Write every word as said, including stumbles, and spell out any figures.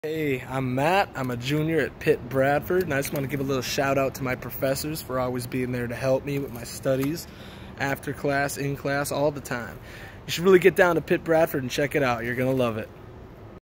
Hey, I'm Matt. I'm a junior at Pitt Bradford, and I just want to give a little shout out to my professors for always being there to help me with my studies, after class, in class, all the time. You should really get down to Pitt Bradford and check it out. You're going to love it.